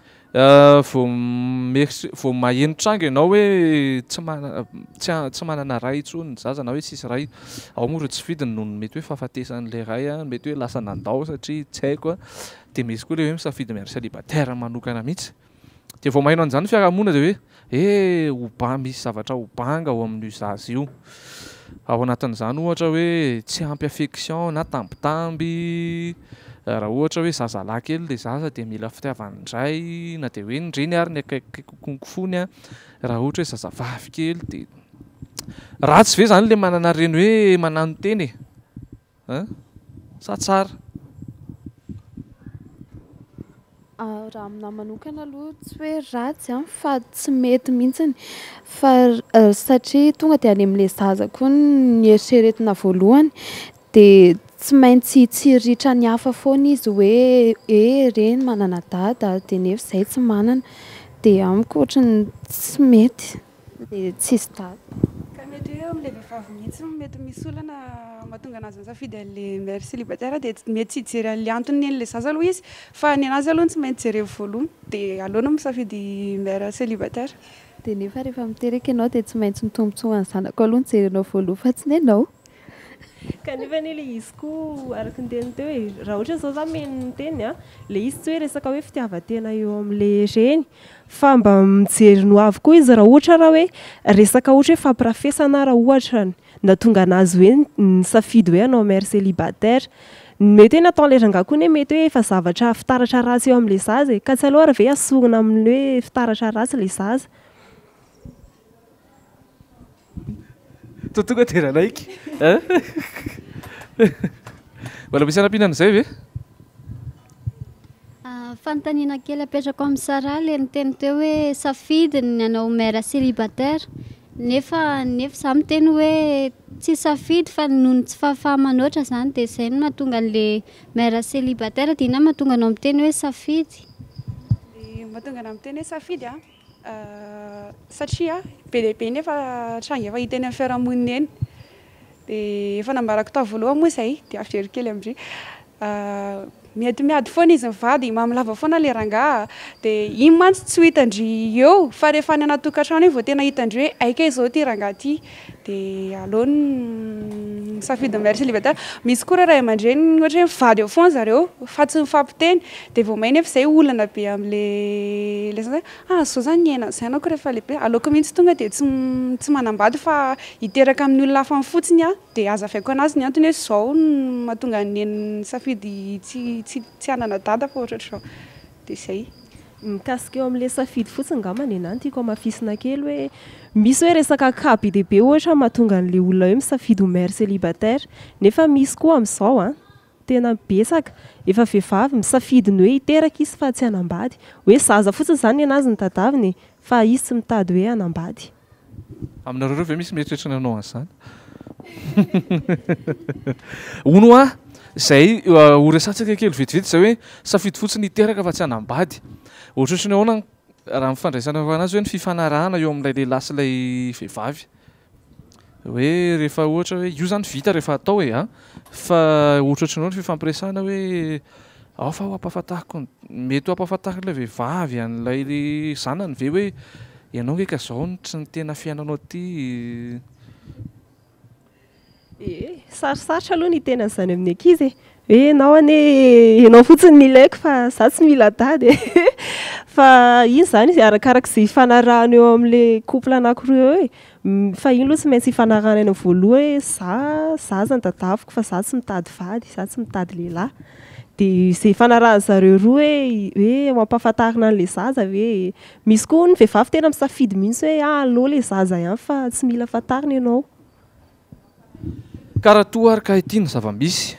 Vao maheno tranga ianao hoe tsy mana tsy manana ray intsony ny zaza na hoe tsisy ray ao moa ireo tsy vidiny noho ny mety hoe fahafatesan'ilay ray a mety hoe lasa nandao satria tsy haiko a dia misy koa ilay hoe misafidy mère célibataire manokana mihitsy dia vao maheno an'izany fiarahamonina dia hoe eh hoba misy zavatra hobanga ao amin'io zaza io ao anatin'izany ohatra hoe tsy ampy affection na tambitamby raha ohatra hoe zazalahy kely ilay zaza dia mila fitiavany na dia hoe indreny ary ny akaikikokoko fony a raha ohatra hoe zazavavy kely dia ratsy ve izany ilay manana reny hoe manano teny e sa tsara. Raha aminahy manokana aloha tsy hoe ratsy a fa tsy mety mihitsiny fa satria tonga dia any amin'ilay zaza koa ny eritreretina voalohany dia tsy maintsy tsiritra ny hafa foana izy hoe e reny manana dada dia nefa izay tsy manana dia amiko ohatrany tsy mety dia tsisy dada. Ka mety hoe amin'ilay vehivavy mihitsy mety misy olana mahatonga anazy misafidy an'ilay mère célibataire dia mety tsy hijery an'ilay antony an'ilay zaza aloha izy fa ny anazy aloha tsy maintsy jerevy voalohany dia aloha misafidy mère célibataire. Dia nefa rehefa miteraka ianao dia tsy maintsy mitombotsoa ny zanako aloha ny jerenao voalohany fa tsy ny ianao. Kanefa ilay izy koa araka ny teny teo hoe raha ohatra izao za meno ny teny a ilay izy tsy hoe resaka hoe fitiavan-tena eo amin'ilay reny fa mba mijery no avy koa izy raha ohatra raha hoe resaka ohatra hoe fampirafesana raha ohatra na tonga anazy hoe nisafidy hoe anao mère célibataire mety hoe natao ilay rangaha koa ne mety hoe efa zavatra fitaratra ratsy eo amin'ilay zaza ka tsy aloha raha ve asorina amin'ny hoe fitaratra ratsy ilay zaza. Tonga dia ralaiky mbola misy anam-pihinana izay ve fanontaniana kely apetrako amin'ny Sara le niteny teo hoe safidy ny anao mère célibataire nefa nefa za miteny hoe tsy safidy fa noho tsy fahafahamanoatra zany dia izay no mahatonga an'le mère célibataire dia ina mahatonga anao miteny hoe safidy le mahatonga anao miteny hoe safidy a satria be dia be nefa tranga efa hita eny amin'ny fiarahamonina eny dia efa nambarako tao voalohany moa izay dia afijery kely amindry mety miady foana izy mivady mamilava foana le rangaha dia iny mantsy tsy ho hitandry eo fa rehefa any anaty tokantrano iny vao tena hitandry hoe aika izao ty rangaha ty dia aleo ny safidy mère célibataire misy koa ray aman-dreny ohatra hoe mivady eo foana zareo fa tsy mifampiteny dia vao may nefa izay olana be amin'le le zany ah zao zany ny aina izay anao ko rehefa lehibe aleoko mihitsy tonga dia tsy tsy manambady fa hiteraka amin'ny olona hafa fotsiny a dia azafaiko anazy ny antony hoe zao no mahatonga ny safidy tsy tsy tsy anana dada fa ohatratra dia izay mikasika eo amin'ilay safidy fotsiny angambany enany tiako hamafisina kely hoe misy hoe resaka cas be dia be ohatra mahatonga an'ilay olona hoe misafidy ho mère célibataire nefa misy koa amin'izao a tena besaka efa vehivavy misafidy ny hoe hiteraka izy fa tsy hanambady hoe zaza fotsiny izany anazy ny tadaviny fa izy tsy mitady hoe hanambady aminareo reo ve misy mieritreritra nanao an'izany ono a izay ho resatsika kely vetivety izay hoe safidy fotsiny hiteraka fa tsy hanambady ohatrohatrany ahoana raha mifandraisana anazy hoe ny fifanarahana eo amin'ilay lehilahy sy ilay vehivavy hoe rehefa ohatra hoe io zany vita rehefa atao hoe a fa ohatrohatrany hoe ny fifampiresahana hoe ao fa ho ampahafantariko mety ho ampahafantariko ilay vehivavy an'ilay zanany ve hoe ianao nge ka zao tsy ny tena fiainanao ty e sarosarotra aloha ny tena an'izany amin'ny ankizy e hoe ianao ane ianao fotsiny ny ilaiko fa za tsy mila dady fa iny zany izy arakarak'izay hifanarahana eo amin'ilay couple anankiroa eo e fa iny aloha tsy maintsy hifanarahana eny voaloha hoe za za zany tadaviko fa za tsy mitady vady za tsy mitady lehilahy dia izay hifanarahana zareo roa hoe hoe mampahafantarina an'ilay zaza hoe misy koa ny vehivavy tena misafidy mihitsy hoe ah aleo ilay zaza ihany fa tsy mila fantarina ianao karaha toa ary ka ity ny zava-misy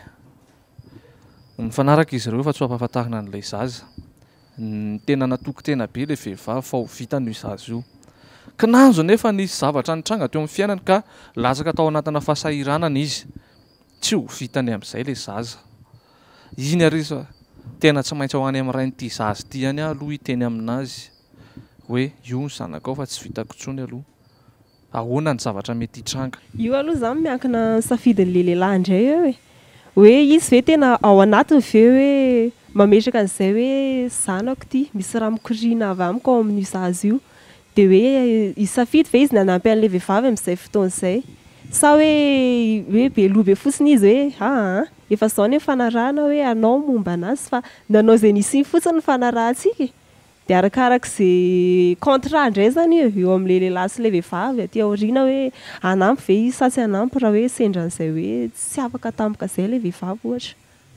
mifanaraka izy ireo fa tsy ampahafantarina an'ilay zaza ny tena natoky tena be ilay vehivavy fa ho vitany io zaza io kinanjo nefa nisy zavatra nitranga teo amin'ny fiainany ka latsaka tao anatina fahasahiranana izy tsy ho vitany amin'izay ilay zaza iny arisa tena tsy maintsy ao any amin'ny rain'ity zaza ity ihany aloha hiteny aminazy hoe io ny zanakao fa tsy vitako intsony aloha ahoana ny zavatra mety hitranga io aloha zany miankina safidin'le lehilahy indray eo e hoe izy ve tena ao anatiny ve hoe mametraka an'izay hoe zanako ty misy raha mikoriana avy amiko ao amin'io zaza io dia hoe isafidy ve izy nanampy an'ilay vehivavy amin'izay fotoana izay sa hoe hoe be loha be fotsiny izy hoe aa efa zao ny fanarahana hoe anao momba anazy fa nanao izay nisy iny fotsiny ny fanarahantsika dia arakarak'izay contrat indray zany io eo amin'ilay lehilahy sy ilay vehivavy aty aoriana hoe anampy ve izy sa tsy anampy raha hoe sendran'izay hoe tsy afaka tampoka izay ilay vehivavy ohatra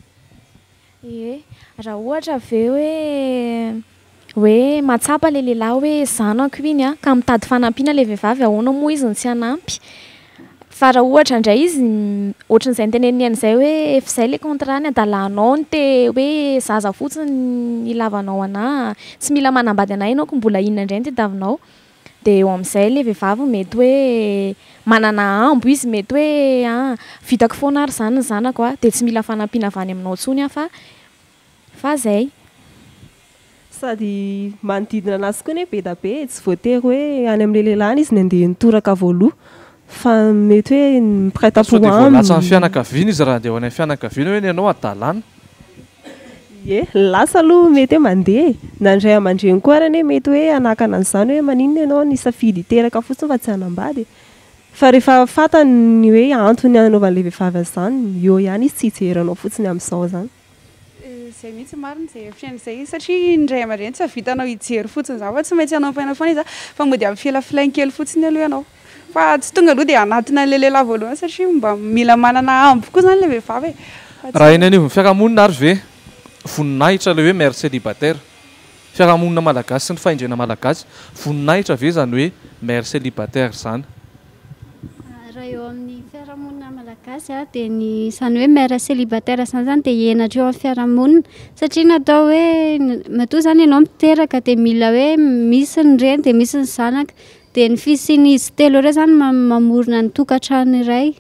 e raha ohatra ve hoe hoe matsapa ilay lehilahy hoe zanako iny a ka mitady fanampiana ilay vehivavy ahoana moa izy ny tsy hanampy fa raha ohatra indray izy ohatran'izay niteneniny an'izay hoe efa izay ilay contrat ny adalanao ny te hoe zaza fotsiny ilavanao anahy tsy mila manambady anahy ianao ko mbola inona indray ny tediavinao dia eo amin'izay ilay vehivavy mety hoe manana ambo izy mety hoe a vitako foana ary zany ny zanako a dia tsy mila fanampiana avy any aminao intsony a fa fa zay sady manodidina anazy koa ny be da be tsy voatery hoe any amin'ilay lehilahy izy ny andeha nitoraka voaloha fa mety hoe miprêt-à-po aminy latsa ny fianakaviana izy raha andeha ho any fianakaviana hoe ianao adalana e lasa aloha mety hoe mandeha nandray aman-dreny koa arany hoe mety hoe anakana an'izany hoe maninona ianao ny safidy hiteraka fotsiny fa tsy hanambady fa rehefa fantany hoe antony anaovan'ilay vehivavy azany eo ihany izy tsy hijeranao fotsiny amin'izao zany izay mihitsy marina izay fiain'izay satria indray aman-dreny tsy havitanao hijery fotsiny za fa tsy maintsy anao ampaina foana izy fa mody amin'ny filafilainy kely fotsiny aloha ianao fa tsy tonga aloha dia anatina an'ilay lehilahy voalohany satria mba mila manana ambo koa zany ilay vehivavy e raha eny anivony fiarahamonina ary ve voninahitra ilay hoe mère célibataire fiarahamonina malagasy sy ny fahendrena malagasy voninahitra ve zany hoe mère célibataire zany raha eo amin'ny fiarahamonina malagasy a dia ny izany hoe mère célibataire zany zany dia henatra eo amin'ny fiarahamonina satria natao hoe matoa zany ianao miteraka dia mila hoe misy ny reny dia misy ny zanaka dia ny fisian'izy telo ireo zany mamorona ny tokantrano iray.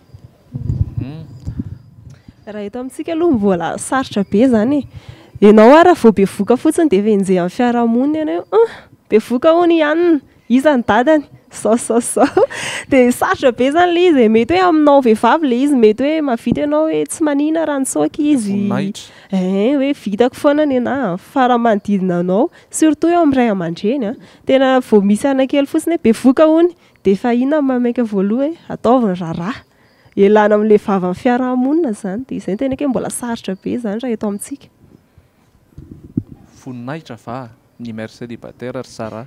Raha eto amintsika aloha mbola sarotra be zany e. Ianao raha vao bevoka fotsiny dia venjea amin'ny fiarahamonina ianao bevoka hono ihany iza ny dadany sao sao sao dia sarotra be zany le izy mety hoe aminao vehivavy le izy mety hoe mavita ianao hoe tsy manina ranotsôka izy eh hoe vitako foana ny ana fa raha manodidina anao surtout eo amin'ny ray aman-dreny a tena vao misy anakely fotsiny bevoka hono dia efa inona mameka voaloha hoe ataoviny raharaha elana amin'le vavy amin'ny fiarahamonina zany dia izay tena hoe mbola sarotra be zany raha eto amintsika. Voninahitra va ny mère célibataire ry Sara?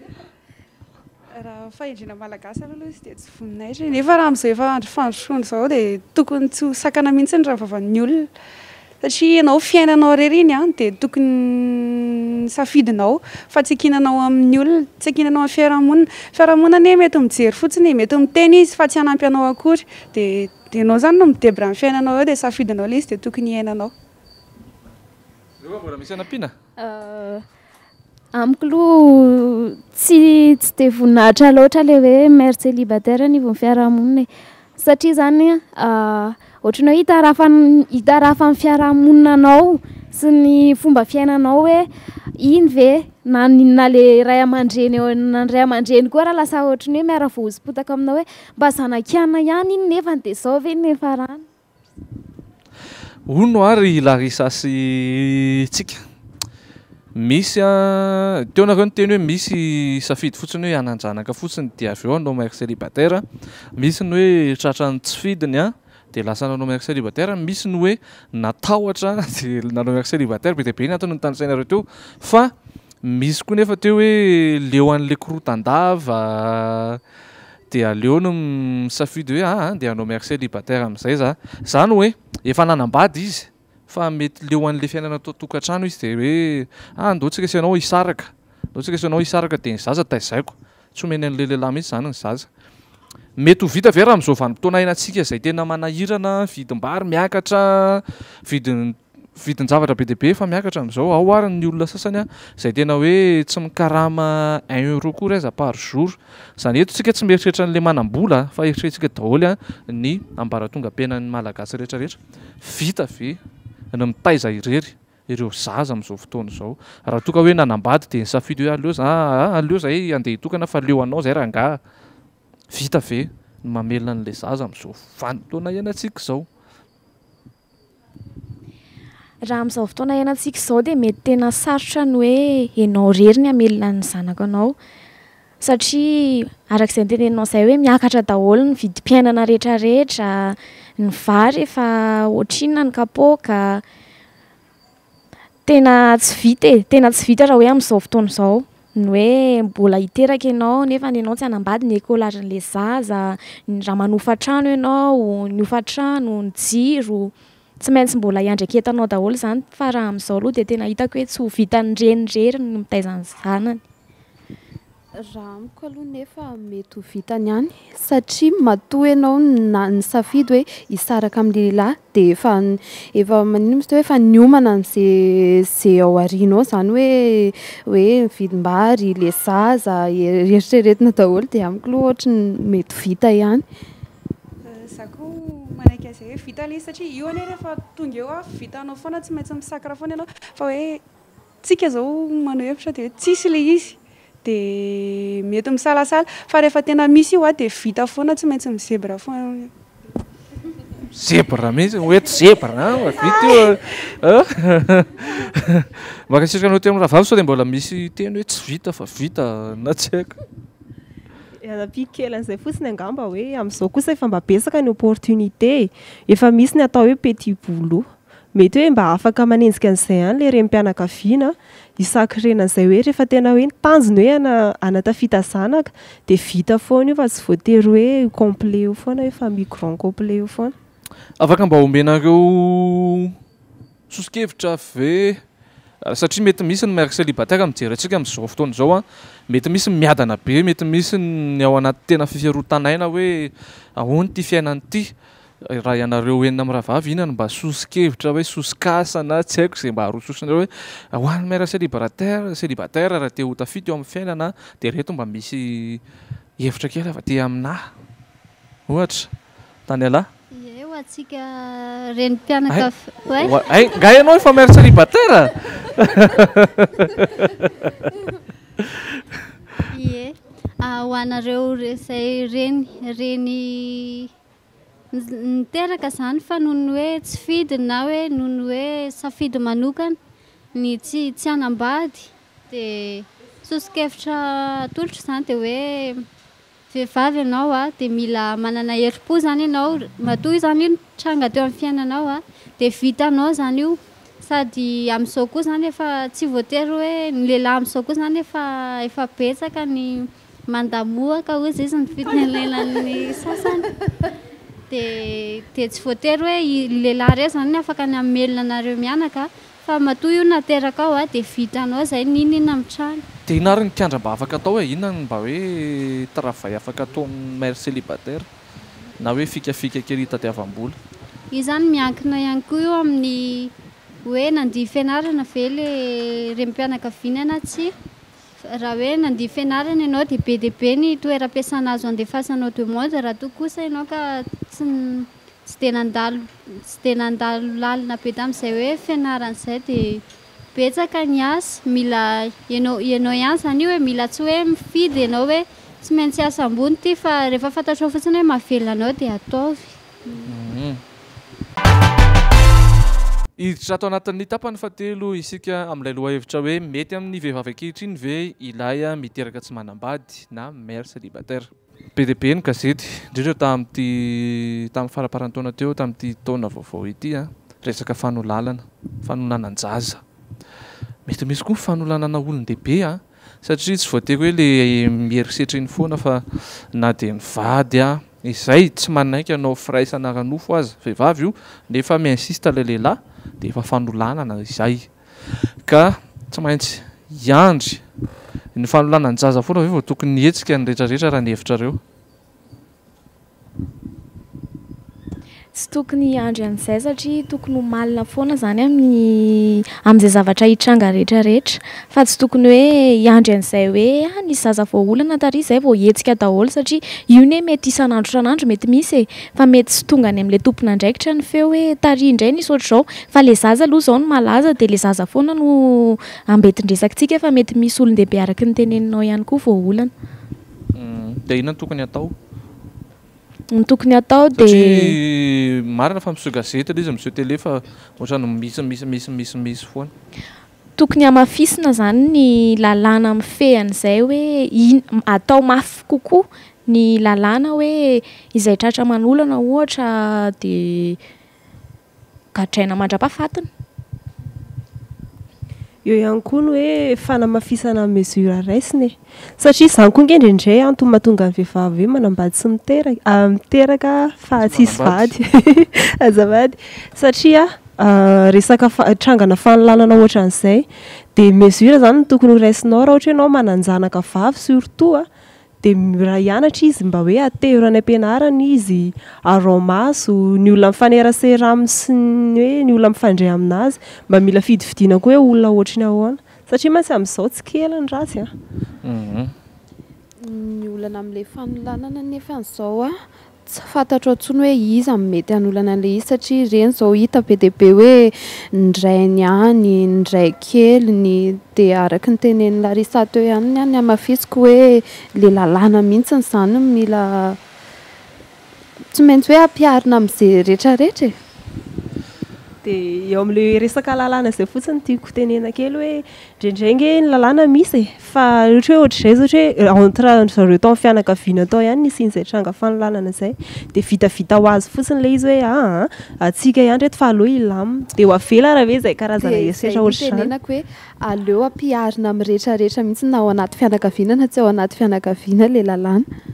Raha fahendrena malagasy aloha izy dia tsy voninahitra nefa raha amin'izao efa andro fandrosoana izao dia tokony tsy ho sakana mihitsy ny raha vavan'ny olona satria ianao fiainanao irery iny a dia tokony safidinao fa tsy ekinanao amin'ny olona tsy ekinanao amin'ny fiarahamonina fiarahamonina ne mety mijery fotsiny mety miteny izy fa tsy hanampy anao akory dia dia ianao zany no midebra amin'ny fiainanao eo dia safidinao ilay izy dia tokony iainanao. Eo mbola misy anam-pina? Amiko aloha tsy tsy dia voninahitra loatra ilay hoe mère célibataire ny vao fiarahamonina satria zany ohatranao hita raha fa hita raha fa ny fiarahamoninanao sy ny fomba fiainanao hoe iny ve na na le ray aman-dreny eo na ray aman-dreny koa raha lasa ohatran'ny hoe miara vohozim-potaka aminao hoe mba zanakiana ihany iny nefa dia zao ve nefa rano. Hono ary Larissa sy tsika misy a teo nareo ny teny hoe misy safidy fotsiny hoe hanan-janaka fotsiny dia avy eo anao mère célibataire, misy ny hoe tratrany tsy fidiny a dia lasa nanao mère célibataire, misy ny hoe natahotra dia nanao mère célibataire be dia be ny antony ny tanisainareo teo fa misy koa nefa teo hoe leo an'ilay korotandava dia aleo no misafidy hoe ah dia hanao mère célibataire amin'izay za zany hoe efa nanambady izy fa mety leo an'ilay fiainana atao tokantrano izy dia hoe ah ndao tsika isanao hisaraka ndao tsika isanao hisaraka dia ny zaza taizaiko tsy omeny an'ilay lehilahy mihitsy zany ny zaza mety ho vita ve raha amin'izao vanim-potoana hainantsika izay tena manahirana vidim-bary miakatra vidin vidin-javatra be dia be efa miakatra amin'izao ao ary ny olona sasany a izay tena hoe tsy mikarama un euro koa raiza par jour izany eto tsika tsy mieritreritra n'ilay manam-bola fa eritreretintsika daholo a ny ambaratonga-piainan'ny malagasy rehetrarehetra vita ve ny mitaiza irery ireo zaza amin'izao fotoana izao raha toka hoe nanambady dia nisafidy hoe aleo za aleo zay andeha hitokana fa leo anao zay rangaha vita ve ny mamelona an'ilay zaza amin'izao vanim-potoana iainantsika izao. Raha amin'izao fotoana iainantsika izao dia mety tena sarotra ny hoe ianao rery ny hamelona ny zanakanao satria arak'izay noteneninao izay hoe miakatra daholo ny vidim-piainana rehetrarehetra, ny vary efa ohatrinona ny kapoaka tena tsy vita e tena tsy vita raha hoe amin'izao fotoana izao ny hoe mbola hiteraka ianao nefa ianao tsy hanambady ny ekôlarin'ilay zaza, raha manofa trano ianao, ny ofa-trano, ny jiro tsy maintsy mbola hiandreketanao daholo zany fa raha amin'izao aloha dia tena hitako hoe tsy ho vitan'ny renirery ny mitaiza ny zanany. Raha amiko aloha nefa mety ho vitany ihany satria matoa ianao ny safidy hoe hisaraka amin'ny lehilahy dia efa efa manino moa efa niomana n'izay izay ao aorianao zany hoe hoe vidim-bary ilay zaza eritreretina daholo dia amiko aloha ohatra ny mety vita ihany. Zako manaiky azy hoe vita ilay izy satria io anie rehefa tonga eo a vitanao foana tsy maintsy misakra foana ianao fa hoe tsika zao manao hevitra dia hoe tsisy ilay izy dia mety misalasala fa rehefa tena misy io a dia vita foana tsy maintsy mizebra foana. Zebra mihitsy hoeto zebra vita io makasirika anao teo amin'ny raha vavy sao dia mbola misy teny hoe tsy vita fa vita na tsy haiko. Anam-pikelan'izay fotsiny angamba hoe amin'izao kosa efa mba betsaka ny opportunité efa misy ny atao hoe petit boulot mety hoe mba afaka manenjika an'izay ihany le renim-pianakaviana hisakrenan'izay hoe rehefa tena hoe tanjony hoe anatafita zanaka dia vita foana io fa tsy voatery hoe complet io foana hoe famille grand complet io foana. Afaka mba omenareo sosokevitra ve satria mety misy ny mère célibataire mijery antsika amin'izao fotoana izao a mety misy miadana be mety misy ny ao anaty tena fifiarotan-aina hoe ahoana ty fiainany ty raha ianareo enina amin'ny rahavavy inona mba sosikevitra hoe sosikasana tsy haiko izay mba harososinareo hoe ahoany mère célibataire célibataire raha te ho tafity eo amin'ny fiainana dia reto mba misy hevitra kely afa ty aminahy ohatra tany alahy Ie, ho antsika renim-pianaka ay ay nga ianao efa mère célibataire ie ho anareo izay reny reny niteraka zany fa noho ny hoe tsy fidy na hoe noho ny hoe safidy manokana ny tsy tsy hanambady dia sosikevitra atolotra zany dia hoe vehivavy ianao a dia mila manana herim-po zany ianao matoa zany io tranga teo amin'ny fiainanao a dia vitanao zany io sady amin'izao koa zany efa tsy voatery hoe ny lehilahy amin'izao koa zany efa efa betsaka ny mandamoaka ozy izy ny fitnelelany sasany dia dia tsy voatery hoe lehilahy reo zany afaka ny amelona anareo mianaka fa matoa io nateraka ao a dia vitanao zay nina ina mitrano dia ina ary ny kiandra mba afaka atao hoe inona mba hoe travail afaka ataon'ny mère célibataire na hoe fikafika kely tadiavam-bola io zany miankina ihany koa io amin'ny hoe nandihy fianarana ve le renim-pianakaviana na tsy raha hoe nandihy fianarana ianao dia be dia be ny toeram-piasana azo andefasanao demande raha toa kosa ianao ka tsy tsy dia nandalo tsy dia nandalo lalina be tamin'izay hoe fianarana izay dia betsaka ny asa mila ianao ianao ihany zany io hoe mila tsy hoe mifidy ianao hoe tsy maintsy asa ambony ty fa rehefa fantatrao fotsiny hoe mahavelona anao dia ataovy hiditra ato anatin'ny tapany fahatelo isika amin'ilay loha hevitra hoe mety amin'ny vehivavy ankehitriny ve ilay miteraka tsy manambady na mère célibataire be dia be ny gazety indrindra tamin'ity tamin'ny faraparan-taona teo tamin'ity taona vaovao ity a resaka fanolalana fanonanan-jaza mety misy koa fanolanana olon-dehibe a satria tsy voatery hoe le mierisetriny foana fa na dia ny vady a izay tsy manaiky anao firaisana ranofo azy vehivavy io nefa miinsiste le lehilahy dia efa fanolanana izay ka tsy maintsy iandry ny fanolanan-jaza foana ve vao tokony nietsika ny rehetrarehetra raha ny hevitrareo tsy tokony andry an'izay satria tokony ho malina foana zany amin'ny amin'izay zavatra hitranga rehetrarehetra fa tsy tokony hoe iandry an'izay hoe ah nisy zaza vao olana tary izay vao hetsika daholo satria io ne mety isan'andro tranandro mety misy e fa mety sy tonga any amin'ilay tompona andraikitra ny feo hoe tary indray nisy ohatr'izao fa le zaza aloha izao no malaza dia le zaza foana no ambetindresakitsika fa mety misy olon-dehibe araka ny teneninao ihany koa vao olana dia inona tokony atao ny tokony atao dia satria marina fa miseho gazety ilay izy miseho télé fa ohatrany misy misy misy misy misy foana tokony hamafisina zany ny lalàna mifehan'izay hoe in atao mafy kokoa ny lalàna hoe izay tratra manolana ohatra dia gadraina mandra-pahafatana eo ihany koa ny hoe fanamafisana mesure raisiny e satria izany koa ngendrindray antony mahatonga ny vehivavy hoe manambady sy miteraka miteraka fa tsisy vady azavady satria resaka trangana fanolanana ohatran'izay dia mesure zany no tokony ho raisinao raha ohatra ianao mananjanaka vavy surtout dia raha hianatra izy mba hoe atero any am-pianarana izy aromaso ny olona mifanerasera aminy sy ny hoe ny olona mifandray aminazy mba mila fidividiana koa hoe olona ohatriny ahoana satria mantsy amin'izao tsy kely ny ratsy a ny olana amin'ilay fanolanana nefa an'izao a tsy fantatro antsony hoe iza mety hanolana an'ilay izy satria ireny izao hita be dia be hoe ndrainy any ndray keliny dia araka ny tenen'ny Larisa teo ihany any amafisiko hoe le lalàna mihitsy izany mila tsy maintsy hoe ampiarina amin'izay rehetrarehetra e dia eo amin'ilay resaka lalàna izay fotsiny tiako tenena kely hoe ndraindrange ny lalàna misy e fa ohatra hoe ohatr'izay ohatra hoe entre zareo tao amin'ny fianakaviana tao ihany nisy izay tranga fanolanana izay dia vitavita ho azy fotsiny ilay izy hoe a atsika ihany reto fa aleo ilamina dia ho avela raha ve izay karazana hesetra ohatr'izany tenenako hoe aleo ampiarina amin'ny rehetrarehetra mihitsy na ao anaty fianakaviana na tsy ao anaty fianakaviana ilay lalàna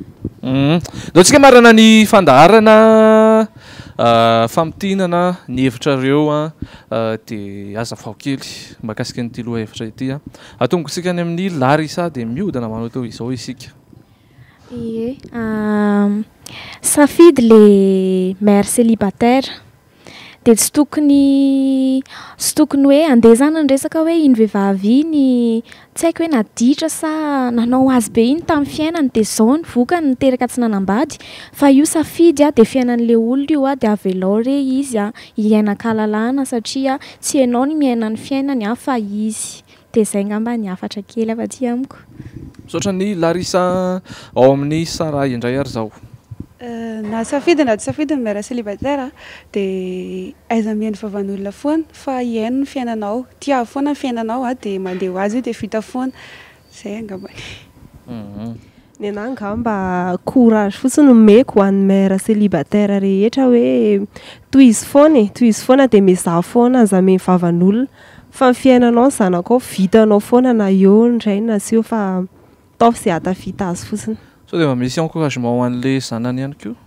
Dao tsika marana ny fandaharana fampitinana ny hevitrareo a dia aza vao kely mahakasika ny tilo hevitra ity a atongo sika any amin'ny Larissa dia miodana manao teo izao isika. Ie, safidy le mère célibataire dia tsy tokony tsy tokony hoe andeha zany ny resaka hoe iny vehivavy iny tsy haiko hoe naditra sa nanao azy be iny tamin'ny fiainany dia izao ny vokany niteraka tsy nanambady fa io safidy a dia fiainan'ilay olona io a dia avelao re izy a hiaina-kahalalahana satria tsy ianao ny miaina ny fiainany a fa izy dia izay ngamba ny hafatra kely afa-tsy amiko. Misaotra ny Larissa ao amin'ny Sara indray ary zao. Na safidy na tsy safidy ny mère célibataire dia aiza mihaino vavan'olona foana fa hiaino ny fiainanao, tia foana ny fiainanao a dia mandeha ho azy io dia vita foana. Zay angamba. Ny anahy angamba courage fotsiny nomeko ho an'ny mère célibataire rehetra hoe toy izy foana e, toy izy foana dia mizaha foana aza ame vavan'olona fa ny fiainanao ny zanakao vitanao foana na eo indray na sy eo fa ataovy izay hatafita azy fotsiny. So dia mba misy encouragement ho an'ilay zanany ihany koa.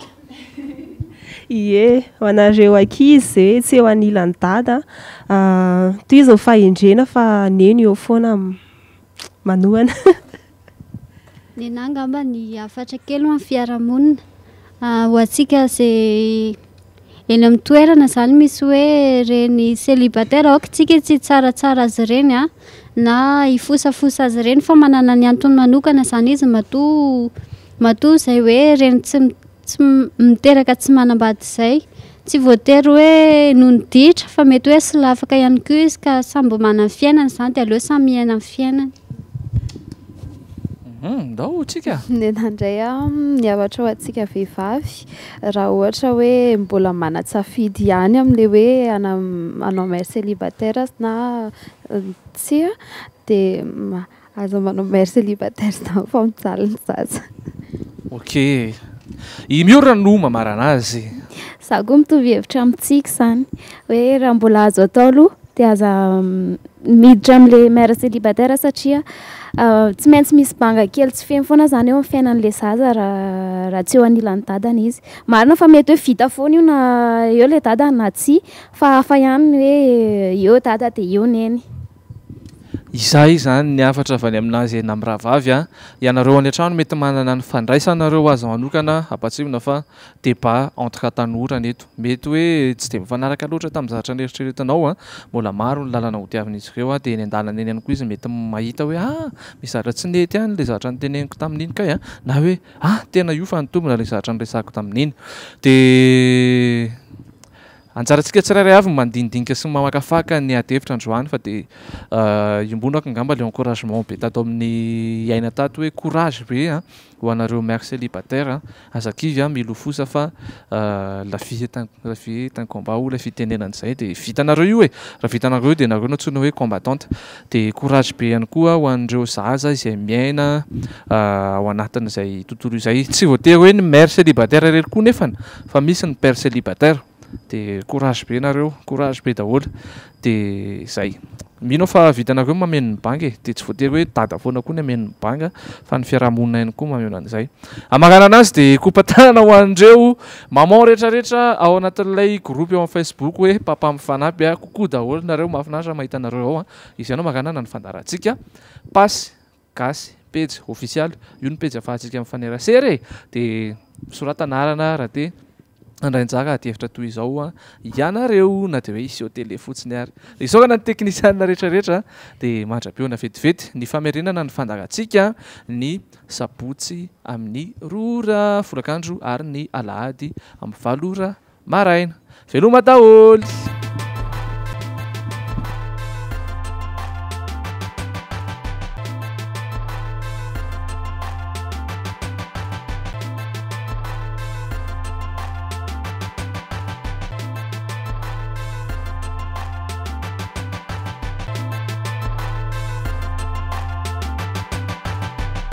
Ie, ho anareo ankizy izay hoe tsy eo anilan'ny dada toy izy ny fahendrena fa neny eo foana manohana. Ny anahy ngamba ny hafatra kely ho amin'ny fiarahamonina ho antsika izay eny amin'ny toerana izany misy hoe reny célibataire aoka tsika tsy tsaratsara azy ireny a na hifosafosa azy ireny fa manana ny antony manokana izany izy matoa matoa izay hoe reny tsy tsy miteraka tsy manambady izay tsy voatery hoe noho ny ditra fa mety hoe sy lafaka ihany koa izy ka samby manana ny fiainana izany dia aleo samy miaina amin'ny fiainana. Ndao tsika ny anandray a niavatra ho antsika vehivavy raha ohatra hoe mbola mana-tsafidy ihany amin'ilay hoe hanao mère célibataire na tsy a dia aza manao mère célibataire zany fa mijaly ny zaza. Ok, i miorina no mamarana azy. Za koa mitovy hevitra amintsika izany hoe raha mbola azo atao aloha dia aza miditra amin'ilay mère célibataire satria tsy maintsy misy banga kely tsy feno foana zany eo amin'ny fiainan'ilay zaza raha raha tsy eo anilan'ny dadany izy. Marina fa mety hoe vita foana io na eo ilay dadany na tsy fa hafa ihany hoe eo dada dia eo neny. Izay zany ny hafatra avy any aminazy eny amin'ny rahavavy a. Ianareo any an-trano mety manana ny fandraisanareo azy manokana hampatsivona fa débat entre tanora neto. Mety hoe tsy dia mifanaraka loatra tamin'ny zavatra nieritreretinao a, mbola maro ny lalana hodiavin'izy ireo a dia eny an-dalana eny ihany koa izy mety mahita hoe ah misy zavatra tsy nety ihany ilay zavatra niteneniko tamin'iny kay a na hoe ah tena io fa nitombona ilay zavatra niresahako tamin'iny dia anjarantsika tsirairay avy mandinidinika sy mamakafaka ny ady-hevitra androany fa dia iombonako angamba ilay encouragement be tato amin'ny aina tato hoe courage be a ho anareo mère célibataire azakivy a milo fosa fa la vie est un la vie est un combat ou la fitenenan'izay dia vitanareo io e raha vitanareo dia nareo no antsoina hoe combattante dia courage be ihany koa ho an'ireo zaza izay miaina ao anatin'izay tontolo izay tsy voatery hoe ny mère célibataire rery koa nefany fa misy ny père célibataire dia courage be nareo courage be daholo dia izay mino fa vitanareo mameno ny banga e dia tsy voatery hoe dada foana koa ny ameno ny banga fa ny fiarahamonina ihany koa mameno an'izay. Amarana anazy dia kopatanana ho an'ireo maman rehetrarehetra ao anatin'ilay groupe eo amin'ny Facebook hoe papa mifanampy a kokoa daholo nareo mahafinaritra mahita nareo ao a. Izy ianao maganana ny fandarantsika pasy gasy page official io ny page ahafahantsika mifanerasera e dia soratanarana raha dia andrainjaka ady-hevitra toy izao a ianareo na dia hoe isy hôtely fotsiny ary isaokana ny teknisianina rehetrarehetra dia mandrapiona vetivety ny famerenana ny fandarantsika ny sabotsy amin'ny rora folakandro ary ny alahady amin'ny valora maraina veloma daholo.